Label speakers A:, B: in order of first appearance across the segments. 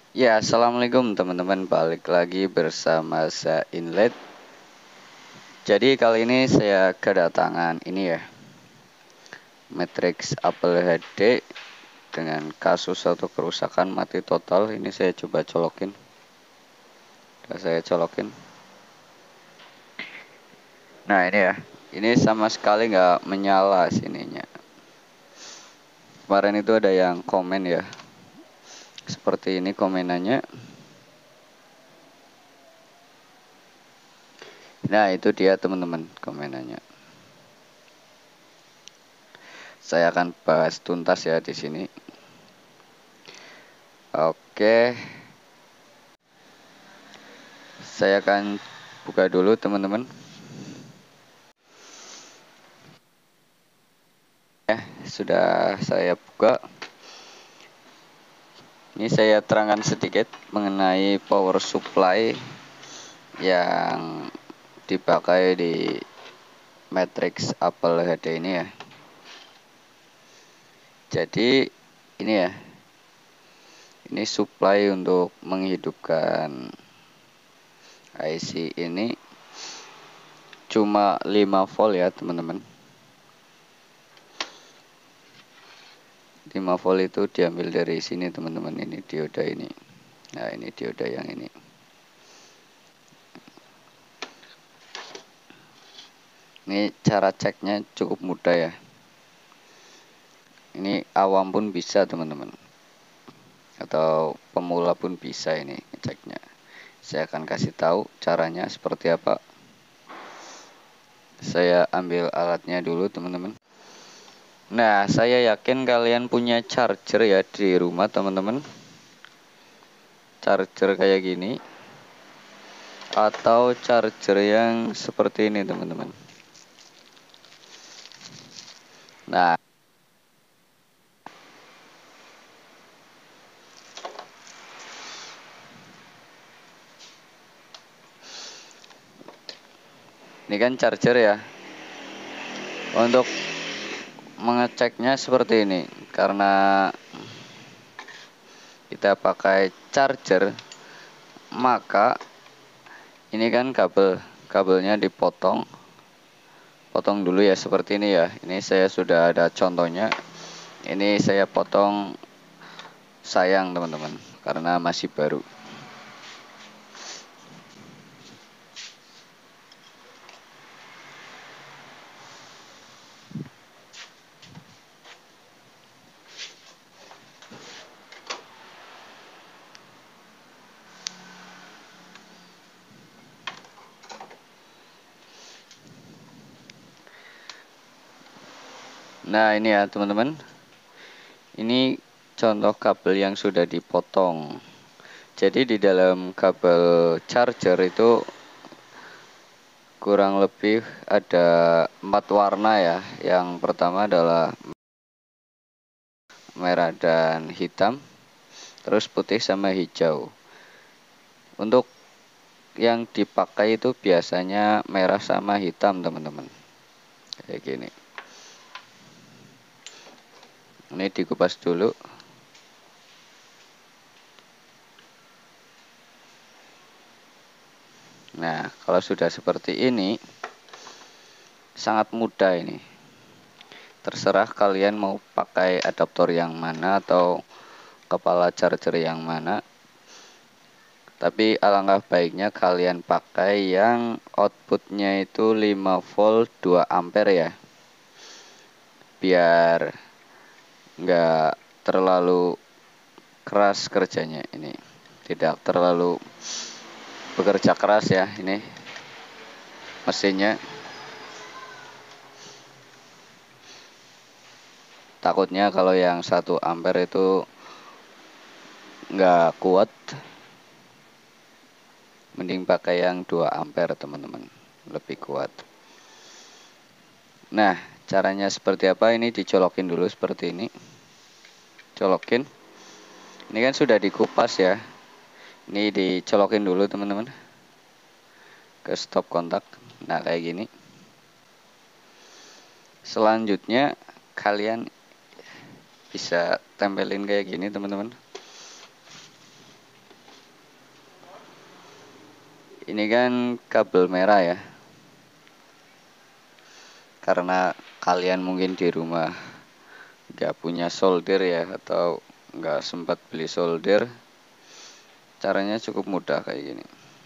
A: Ya, assalamualaikum teman-teman. Balik lagi bersama saya Inlet. Jadi kali ini saya kedatangan ini ya, Matrix Apple HD dengan kasus atau kerusakan mati total. Ini saya coba colokin. Saya colokin. Nah ini ya, ini sama sekali nggak menyala sininya. Kemarin itu ada yang komen ya, seperti ini komenannya. Nah itu dia teman-teman komenannya. Saya akan bahas tuntas ya di sini. Oke, saya akan buka dulu teman-teman. Sudah saya buka. Ini saya terangkan sedikit mengenai power supply yang dipakai di Matrix Apple HD ini ya. Jadi ini ya, ini supply untuk menghidupkan IC ini cuma 5 volt ya teman-teman. 5 volt itu diambil dari sini teman-teman, ini dioda ini. Nah ini dioda yang ini. Ini cara ceknya cukup mudah ya. Ini awam pun bisa teman-teman, atau pemula pun bisa ini ngeceknya. Saya akan kasih tahu caranya seperti apa. Saya ambil alatnya dulu teman-teman. Nah saya yakin kalian punya charger ya di rumah teman-teman. Charger kayak gini, atau charger yang seperti ini teman-teman. Nah ini kan charger ya. Untuk mengeceknya seperti ini, karena kita pakai charger, maka ini kan kabelnya dipotong. Potong dulu ya seperti ini ya. Ini saya sudah ada contohnya. Ini saya potong sayang teman-teman, karena masih baru. Nah ini ya teman-teman, ini contoh kabel yang sudah dipotong. Jadi di dalam kabel charger itu kurang lebih ada 4 warna ya. Yang pertama adalah merah dan hitam, terus putih sama hijau. Untuk yang dipakai itu biasanya merah sama hitam teman-teman, kayak gini. Ini dikupas dulu. Nah kalau sudah seperti ini, sangat mudah ini. Terserah kalian mau pakai adaptor yang mana atau kepala charger yang mana. Tapi alangkah baiknya kalian pakai yang outputnya itu 5 volt 2 ampere ya, biar nggak terlalu keras kerjanya. Ini tidak terlalu bekerja keras ya ini mesinnya. Takutnya kalau yang 1 ampere itu nggak kuat, mending pakai yang 2 ampere teman-teman, lebih kuat. Nah caranya seperti apa, ini dicolokin dulu seperti ini. Colokin, ini kan sudah dikupas ya. Ini dicolokin dulu teman-teman ke stop kontak. Nah kayak gini. Selanjutnya kalian bisa tempelin kayak gini teman-teman. Ini kan kabel merah ya. Karena kalian mungkin di rumah nggak punya solder ya, atau nggak sempat beli solder, caranya cukup mudah kayak gini.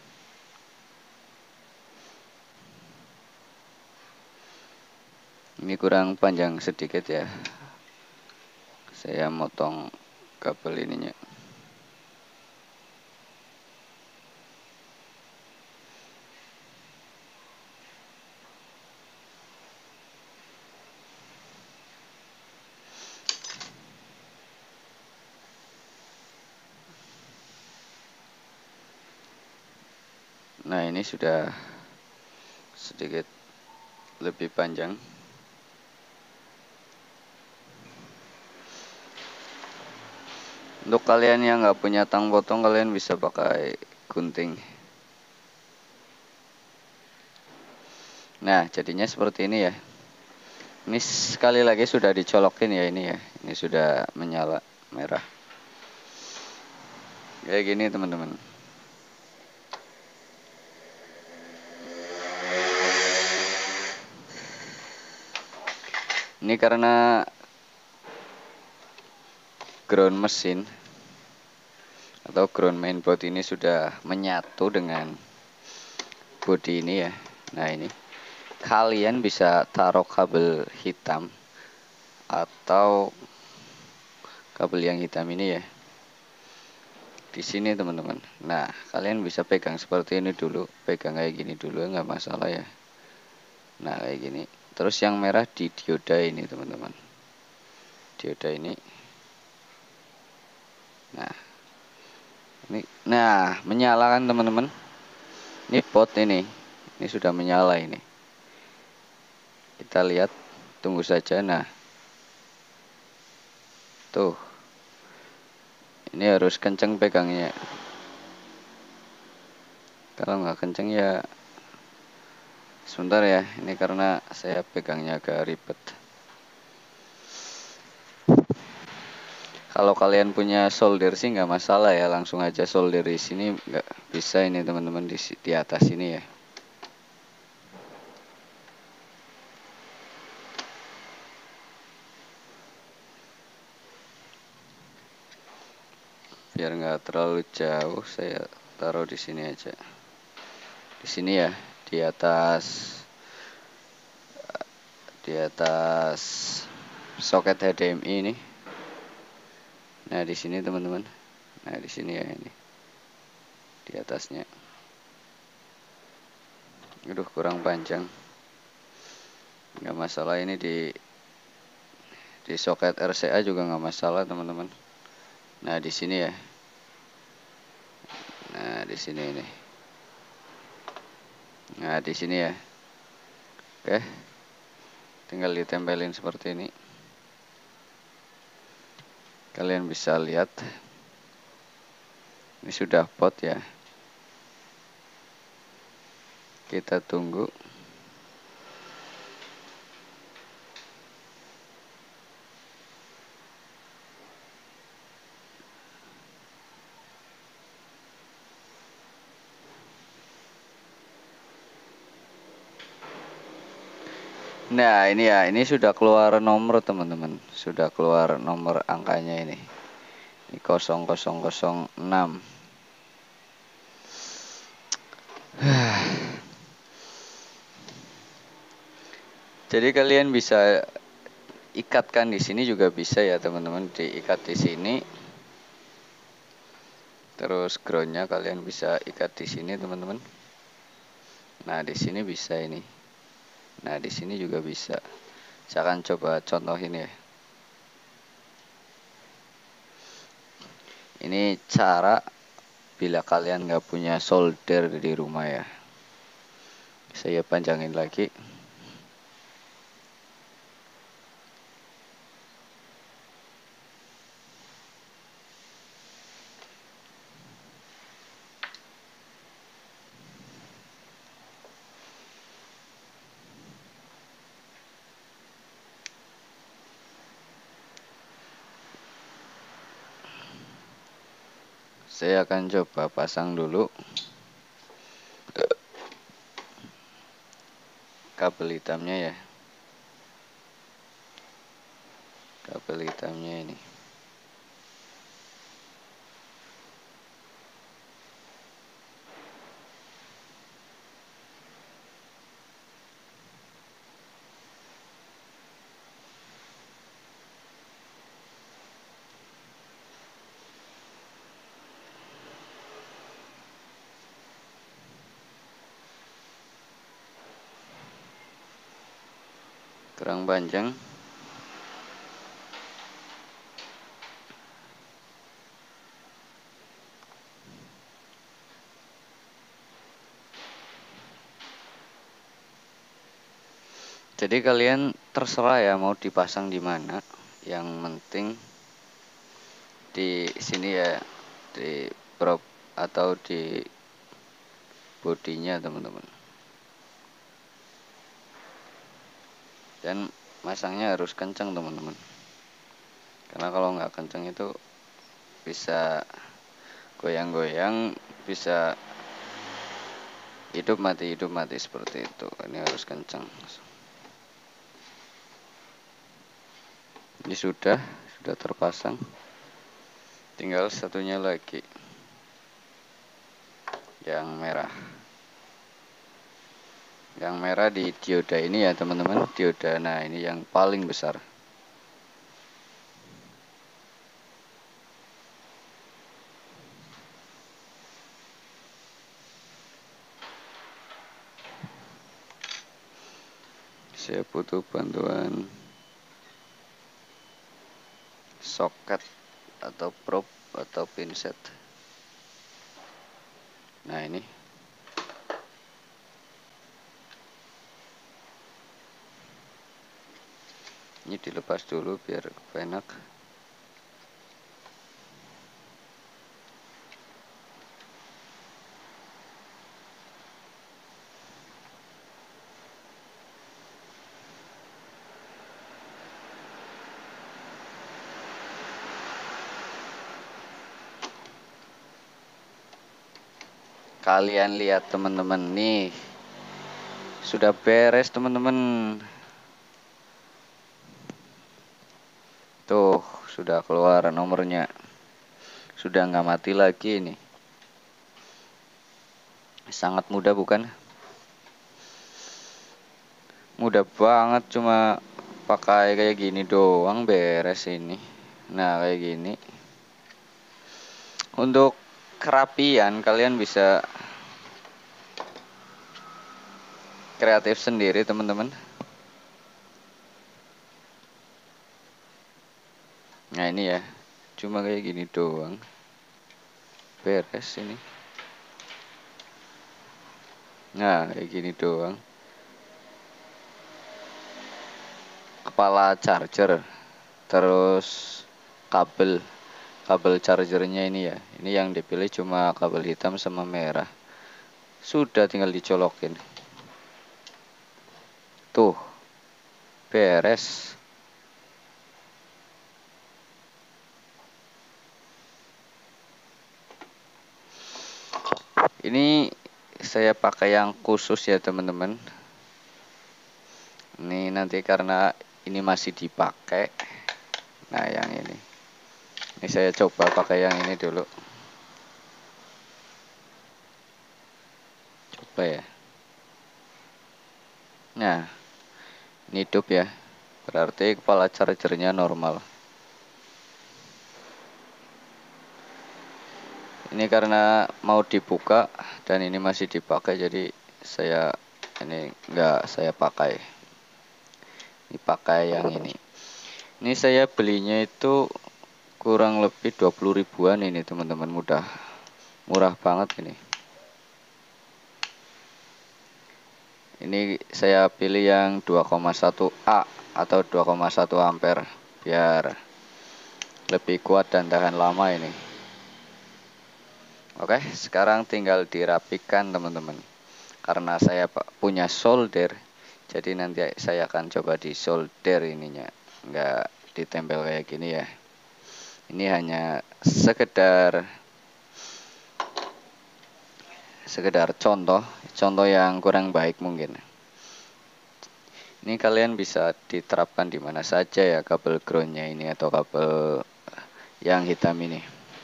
A: Ini kurang panjang sedikit ya, saya motong kabel ininya. Nah, ini sudah sedikit lebih panjang. Untuk kalian yang nggak punya tang potong, kalian bisa pakai gunting. Nah, jadinya seperti ini ya. Ini sekali lagi sudah dicolokin ya, ini ya. Ini sudah menyala merah. Kayak gini teman-teman. Ini karena ground mesin atau ground mainboard ini sudah menyatu dengan bodi ini ya. Nah, ini kalian bisa taruh kabel hitam atau kabel yang hitam ini ya di sini teman-teman. Nah, kalian bisa pegang seperti ini dulu, pegang kayak gini dulu, nggak masalah ya. Nah, kayak gini. Terus yang merah di dioda ini teman-teman, dioda ini. Nah, menyala kan teman-teman. Ini pot ini sudah menyala ini. Kita lihat, tunggu saja. Nah, tuh, ini harus kenceng pegangnya. Kalau nggak kenceng ya sebentar ya, ini karena saya pegangnya agak ribet. Kalau kalian punya solder sih nggak masalah ya, langsung aja solder di sini, nggak bisa ini teman-teman di atas ini ya. Biar nggak terlalu jauh, saya taruh di sini aja. Di sini ya, di atas soket HDMI ini. Nah, di sini teman-teman. Nah, di sini ya, ini di atasnya. Aduh, kurang panjang. Nggak masalah, ini di soket RCA juga nggak masalah teman-teman. Nah, di sini ya. Nah, di sini ini. Nah, di sini ya. Oke. Tinggal ditempelin seperti ini. Kalian bisa lihat. Ini sudah pot ya. Kita tunggu. Nah, ini ya, ini sudah keluar nomor teman-teman. Sudah keluar nomor angkanya ini. Ini 0006. Jadi kalian bisa ikatkan di sini juga bisa ya teman-teman, diikat di sini. Terus groundnya kalian bisa ikat di sini teman-teman. Nah, di sini bisa ini. Nah, di sini juga bisa. Saya akan coba contohin ya. Ini cara bila kalian nggak punya solder di rumah ya. Saya panjangin lagi. Saya akan coba pasang dulu. kabel hitamnya ya, kabel hitamnya ini. Kurang panjang. Jadi kalian terserah ya mau dipasang di mana. Yang penting di sini ya, di prop atau di bodinya teman-teman. Dan masangnya harus kencang teman-teman, karena kalau nggak kencang itu bisa goyang-goyang, bisa hidup mati seperti itu. Ini harus kencang. Ini sudah terpasang, tinggal satunya lagi yang merah. Yang merah di dioda ini ya teman-teman, dioda. Nah ini yang paling besar. Saya butuh bantuan soket atau prop atau pinset. Nah ini dilepas dulu biar enak. Kalian lihat teman-teman, nih sudah beres teman-teman. Tuh sudah keluar nomornya, sudah nggak mati lagi ini. Sangat mudah bukan? Mudah banget, cuma pakai kayak gini doang beres ini. Nah kayak gini. Untuk kerapian kalian bisa kreatif sendiri teman-teman. Nah ini ya, cuma kayak gini doang beres ini. Nah kayak gini doang. Kepala charger, terus kabel chargernya ini ya. Ini yang dipilih cuma kabel hitam sama merah. Sudah tinggal dicolokin. Tuh beres. Ini saya pakai yang khusus ya teman-teman. Ini nanti karena ini masih dipakai. Nah yang ini saya coba pakai yang ini dulu. Coba ya. Nah ini hidup ya, berarti kepala chargernya normal. Ini karena mau dibuka dan ini masih dipakai, jadi saya nggak saya pakai. Ini pakai yang ini. Ini saya belinya itu kurang lebih 20 ribuan ini teman-teman, murah banget ini. Ini saya pilih yang 2,1 A atau 2,1 ampere biar lebih kuat dan tahan lama ini. Oke, sekarang tinggal dirapikan teman-teman. Karena saya punya solder, jadi nanti saya akan coba di solder ininya, nggak ditempel kayak gini ya. Ini hanya sekedar contoh yang kurang baik mungkin. Ini kalian bisa diterapkan di mana saja ya kabel groundnya ini atau kabel yang hitam ini.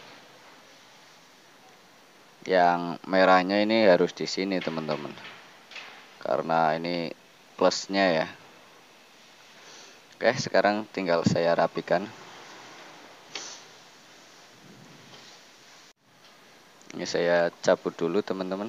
A: Yang merahnya ini harus di sini teman-teman, karena ini plusnya ya. Oke, sekarang tinggal saya rapikan. Ini saya cabut dulu teman-teman.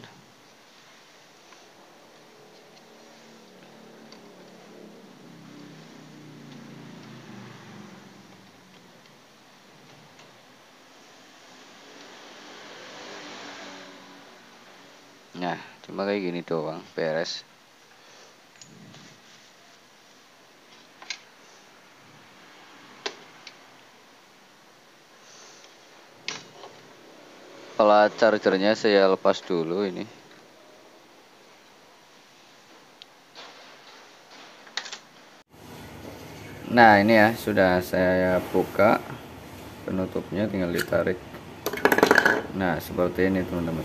A: Nah, cuma kayak gini doang, beres. Kalau chargernya saya lepas dulu ini. Nah, ini ya sudah saya buka penutupnya, tinggal ditarik. Nah, seperti ini teman-teman.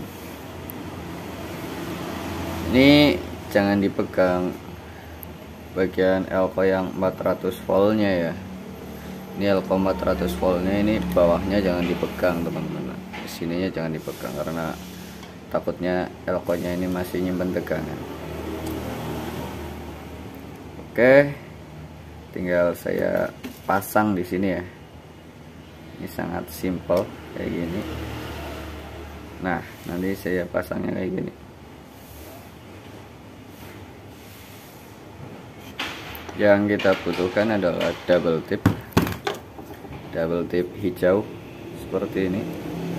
A: Ini jangan dipegang bagian elko yang 400 voltnya ya. Ini elko 400 voltnya, ini bawahnya jangan dipegang teman-teman. Sininya jangan dipegang karena takutnya elko-nya ini masih nyimpen tegangan. Oke, tinggal saya pasang di sini ya. Ini sangat simple kayak gini. Nah, nanti saya pasangnya kayak gini. Yang kita butuhkan adalah double tip hijau seperti ini.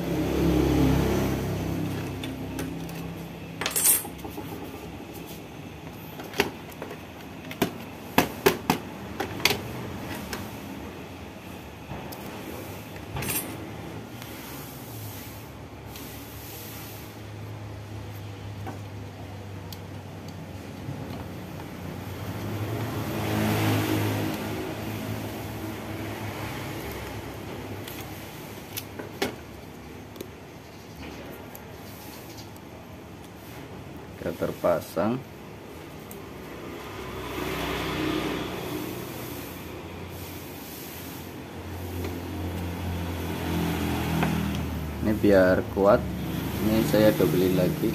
A: Terpasang. Ini biar kuat, ini saya dobelin lagi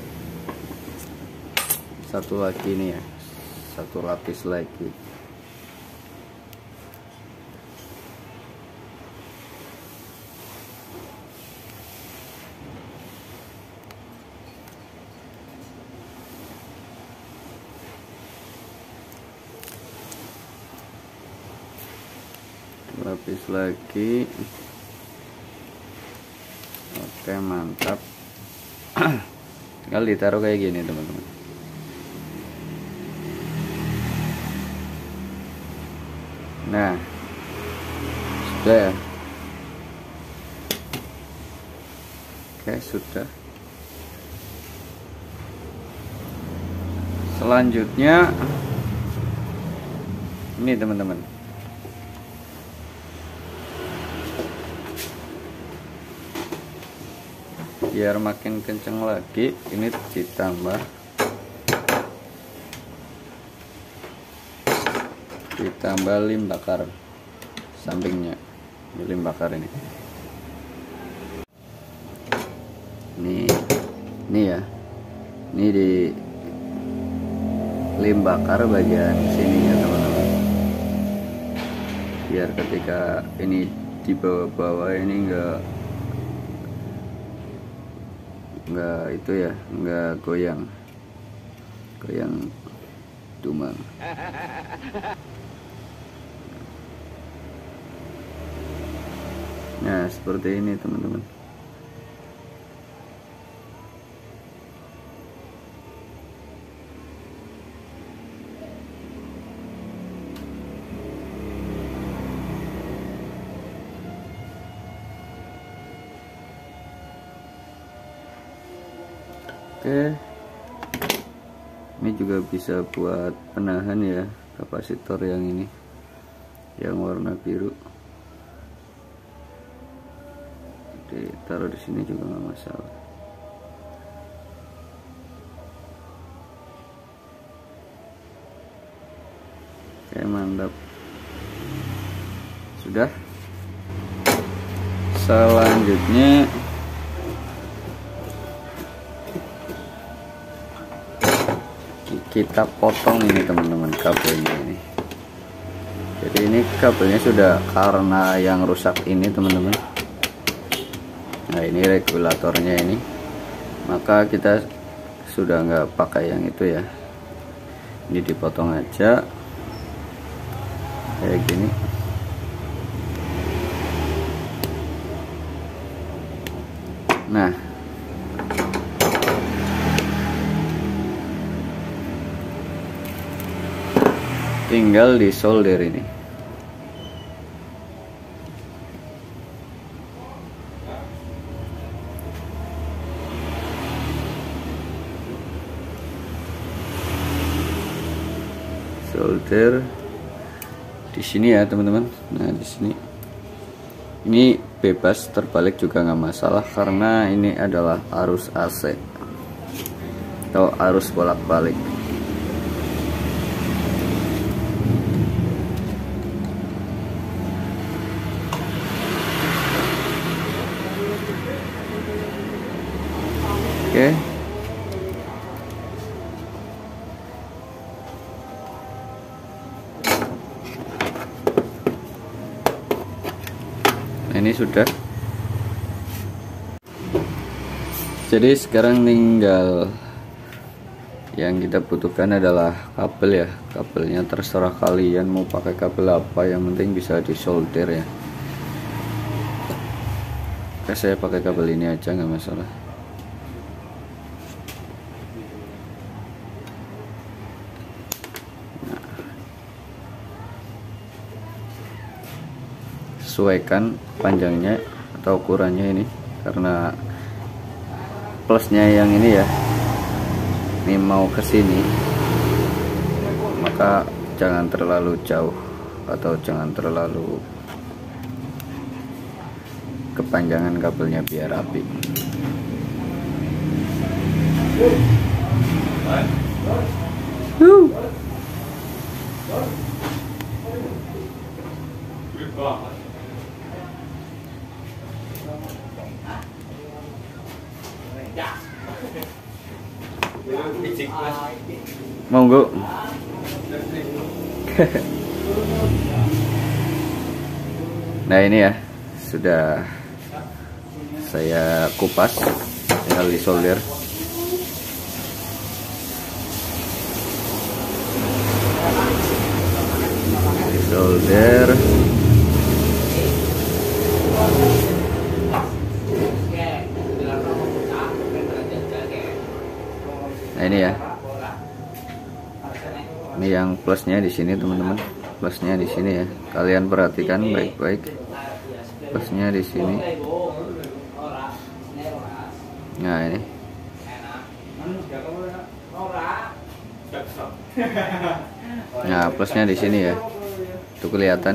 A: satu lagi nih ya, satu lapis lagi. Lapis lagi. Oke, mantap. Tinggal ditaruh kayak gini teman-teman. Nah, sudah ya. Oke, sudah. Selanjutnya ini teman-teman, biar makin kenceng lagi ini ditambah lem bakar sampingnya, lem bakar ini ya, ini di lem bakar bagian sininya teman-teman, biar ketika ini di bawah-bawah ini enggak itu ya, enggak goyang dumang. Nah, seperti ini teman-teman. Oke, ini juga bisa buat penahan ya, kapasitor yang ini yang warna biru, ditaruh di sini juga nggak masalah. Oke, mantap. Sudah. Selanjutnya kita potong ini teman-teman kabelnya ini. Jadi ini kabelnya sudah karena yang rusak ini teman-teman. Nah ini regulatornya ini, maka kita sudah nggak pakai yang itu ya. Ini dipotong aja kayak gini. Nah tinggal disolder ini. Solder di sini ya teman-teman. Nah di sini ini bebas terbalik juga nggak masalah karena ini adalah arus AC atau arus bolak-balik. Oke. Nah, ini sudah. Jadi sekarang tinggal yang kita butuhkan adalah kabel ya. Kabelnya terserah kalian mau pakai kabel apa, yang penting bisa disolder ya. Oke, saya pakai kabel ini aja nggak masalah. Sesuaikan panjangnya atau ukurannya ini, karena plusnya yang ini ya, ini mau ke sini, maka jangan terlalu jauh atau jangan terlalu kepanjangan kabelnya biar rapi. Monggo. Nah ini ya, sudah saya kupas, tinggal disolder. Solder. Nah ini ya, ini yang plusnya di sini teman-teman, plusnya di sini ya, kalian perhatikan baik-baik, plusnya di sini. Nah ini, nah plusnya di sini ya, itu kelihatan.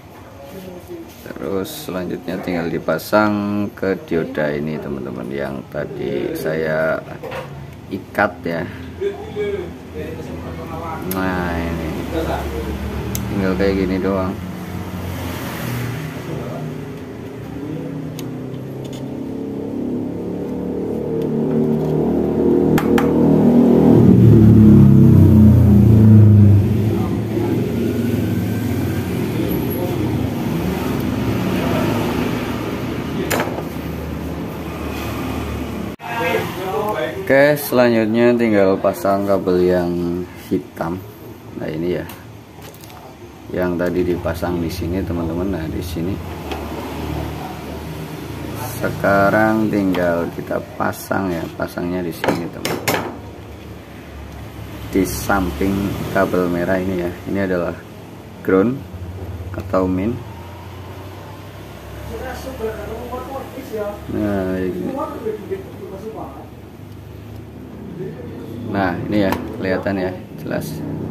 A: Terus selanjutnya tinggal dipasang ke dioda ini teman-teman, yang tadi saya ikat ya. Nah ini tinggal kayak gini doang. Oke, selanjutnya tinggal pasang kabel yang hitam. Nah ini ya, yang tadi dipasang di sini teman-teman. Nah di sini. Sekarang tinggal kita pasang ya, pasangnya di sini teman-teman. Di samping kabel merah ini ya. Ini adalah ground atau min. Nah ini. Nah ini ya, kelihatan ya, jelas.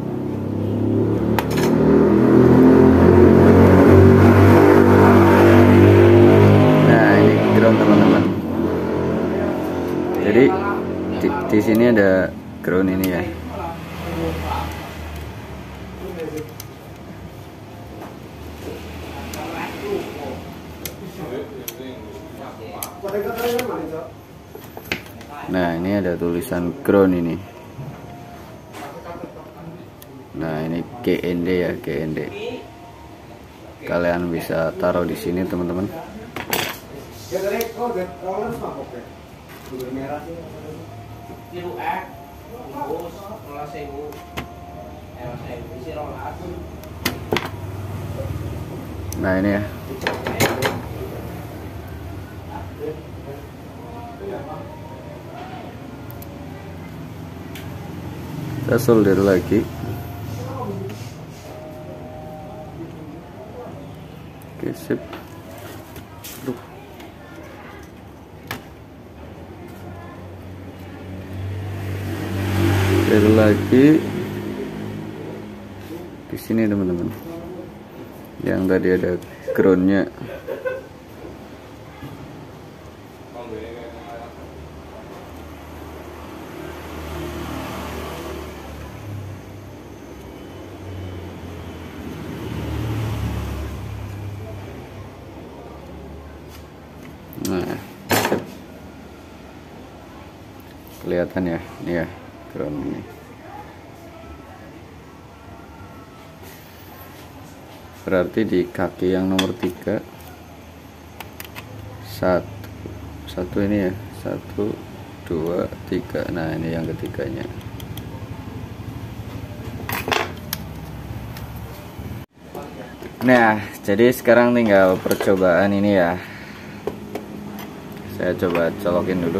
A: Nah ini ground teman-teman. Jadi di sini ada ground ini ya. Nah, ini ada tulisan ground ini. Nah, ini GND ya, GND. Kalian bisa taruh di sini, teman-teman. Nah, ini ya. Kita solder lagi. Oke, sip. Aduh. Solder lagi di sini, teman-teman. Yang tadi ada groundnya. Nah, kelihatan ya, ini ya ground ini. Berarti di kaki yang nomor 3 satu ini ya, 1 2 3. Nah, ini yang ketiganya. Nah, jadi sekarang tinggal percobaan ini ya. Saya coba colokin dulu.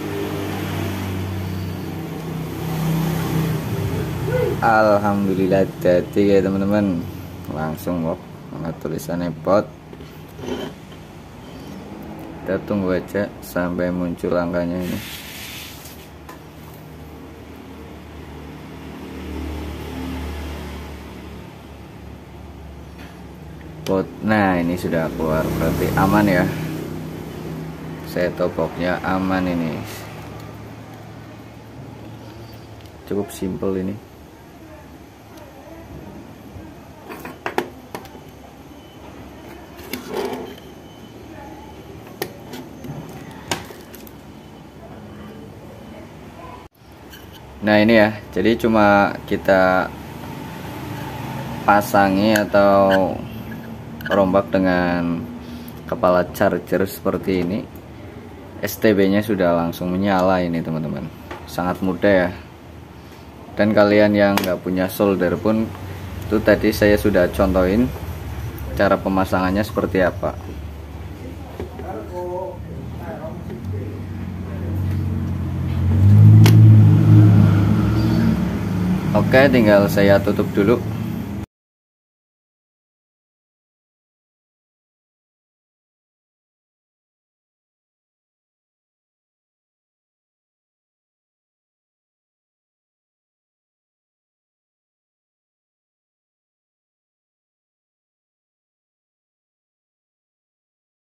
A: Alhamdulillah jadi ya, teman-teman. Langsung kok mana tulisannya pot. Kita tunggu aja sampai muncul angkanya ini. Pot. Nah, ini sudah keluar, berarti aman ya. Saya topoknya aman ini. Cukup simple ini. Nah, ini ya. Jadi cuma kita pasangi atau rombak dengan kepala charger seperti ini. STB-nya sudah langsung menyala ini, teman-teman. Sangat mudah ya. Dan kalian yang nggak punya solder pun, itu tadi saya sudah contohin cara pemasangannya seperti apa. Oke, tinggal saya tutup dulu.